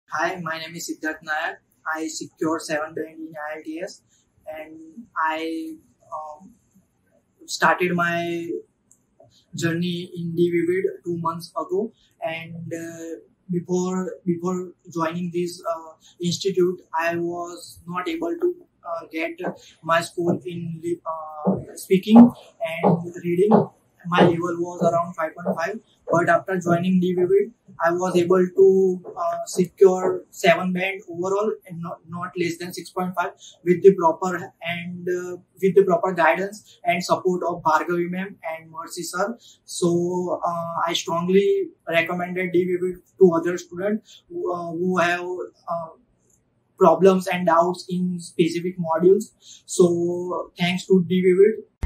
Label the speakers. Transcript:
Speaker 1: Hi, my name is Siddharth Nayak. I secured 7 band in IITS and I started my journey in DVVID 2 months ago. And before joining this institute, I was not able to get my score in speaking and reading. My level was around 5.5, but after joining DVVID, I was able to secure 7 band overall and not less than 6.5 with the proper guidance and support of Bhargavi ma'am and Mercy sir. So I strongly recommended DVB to other students who have problems and doubts in specific modules. So thanks to DVB,